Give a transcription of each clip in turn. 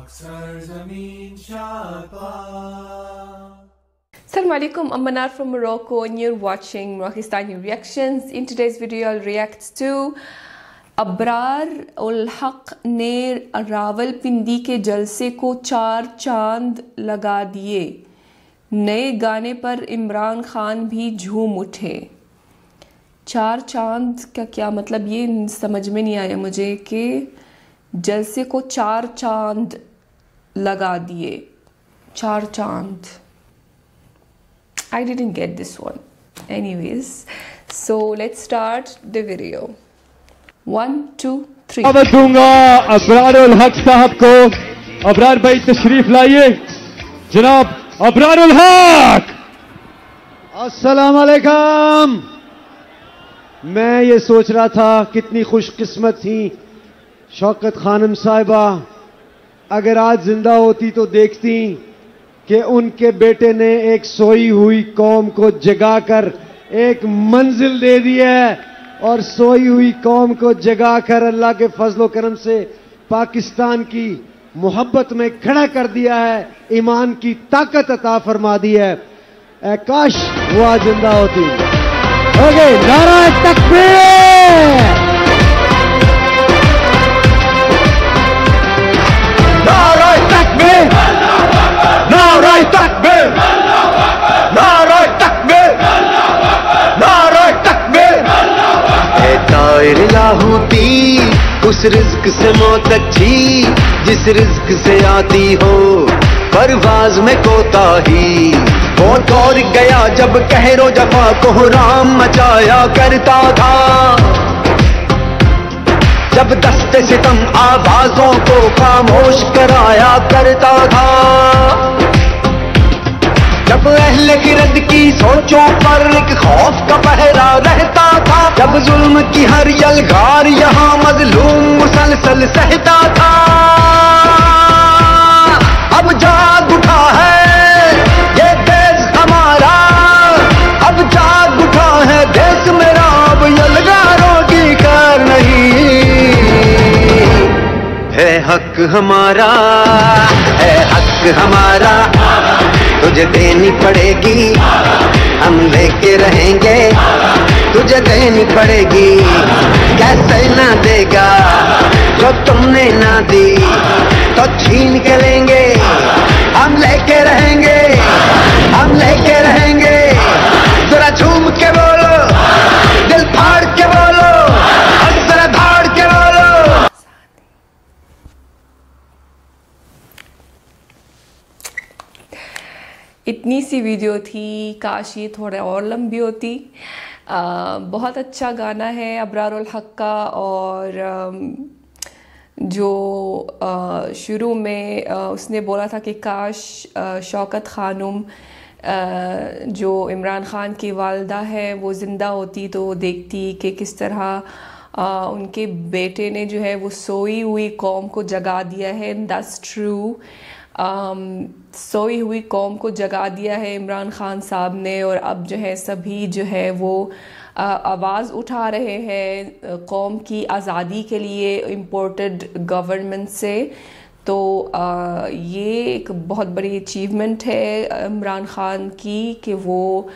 Assalamu alaikum, I'm Manar from Morocco and you're watching Moroccistani Reactions. In today's video I'll react to Abrar ul Haq ने रावलपिंडी के जलसे को 4 चांद लगा दिए। नए गाने पर इमरान खान भी झूम उठे। 4 चांद का क्या मतलब, ये समझ में नहीं आया मुझे कि जलसे को 4 चांद लगा दिए। 4 चांद, I didn't get this one. Anyways, so let's start the video. 1 2 3 दावत दूंगा अबरार उल हक साहब को। अबरार भाई तशरीफ लाइए। जनाब अबरार उल हक। अस्सलाम वालेकुम। मैं ये सोच रहा था कितनी खुशकिस्मत थी शौकत खानम साहिबा, अगर आज जिंदा होती तो देखती कि उनके बेटे ने एक सोई हुई कौम को जगाकर एक मंजिल दे दी है और सोई हुई कौम को जगाकर अल्लाह के फजलो करम से पाकिस्तान की मोहब्बत में खड़ा कर दिया है, ईमान की ताकत अता फरमा दी है। काश वो आज जिंदा होती। ओके, नारा तकबीर, नारा तकबीर, नारा तकबीर, नारा तकबीर, नारा तकबीर। तायर लाहौती उस रिज्क से मौत अच्छी जिस रिज्क से आती हो परवाज में कोताही। वो दौर गया जब कहरो जफा को राम मचाया करता था, जब दस्ते सितम आवाजों को खामोश कराया करता था, जब अहले गिरद की सोचों पर एक खौफ का पहरा रहता था, जब जुल्म की हर यलगार यहाँ मजलूम मुसलसल सहता था। अब जाग उठा है ये देश हमारा, अब जाग उठा है देश मेरा, अब यलगारों की कार नहीं है। हक हमारा है, हक हमारा, तुझे देनी पड़ेगी, हम लेके रहेंगे, तुझे देनी पड़ेगी। कैसे ना देगा जो तुमने ना दी, तो छीन के लेंगे, हम लेके रहेंगे, हम लेके रहेंगे। जरा झूम के बोलो, दिल फाड़ के बोलो, और जरा धाड़ के बोलो। इतनी सी वीडियो थी, काश ये थोड़ा और लंबी होती। बहुत अच्छा गाना है अबरार उल हक का, और जो शुरू में उसने बोला था कि काश शौकत खानम जो इमरान खान की वालदा है वो ज़िंदा होती तो देखती कि किस तरह उनके बेटे ने जो है वो सोई हुई कौम को जगा दिया है। दैट्स ट्रू, सोई हुई कौम को जगा दिया है इमरान खान साहब ने, और अब जो है सभी जो है वो आवाज़ उठा रहे हैं कौम की आज़ादी के लिए इम्पोर्टेड गवर्नमेंट से। तो ये एक बहुत बड़ी अचीवमेंट है इमरान खान की कि वो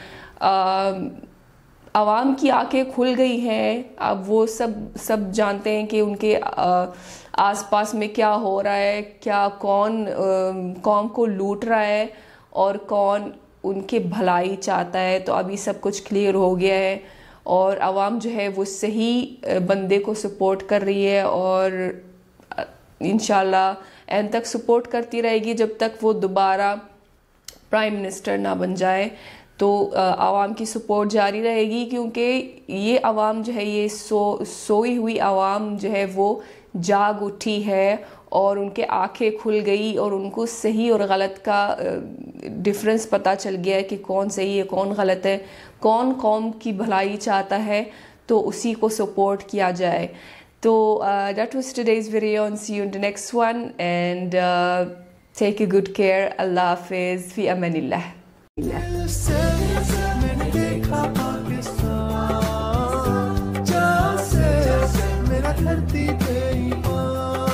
आवाम की आंखें खुल गई हैं। अब वो सब जानते हैं कि उनके आसपास में क्या हो रहा है, क्या कौन कौम को लूट रहा है और कौन उनकी भलाई चाहता है। तो अभी सब कुछ क्लियर हो गया है और आवाम जो है वो सही बंदे को सपोर्ट कर रही है, और इंशाल्लाह एंड तक सपोर्ट करती रहेगी जब तक वो दोबारा प्राइम मिनिस्टर ना बन जाए। तो आवाम की सपोर्ट जारी रहेगी, क्योंकि ये आवाम जो है ये सोई हुई आवाम जो है वो जाग उठी है और उनके आंखें खुल गई और उनको सही और गलत का डिफरेंस पता चल गया है कि कौन सही है कौन गलत है, कौन कौम की भलाई चाहता है, तो उसी को सपोर्ट किया जाए। तो that was today's video and see you in the next one and take a good care. Allah Hafiz, fi amanillah. मेरा धरती पे ईमान।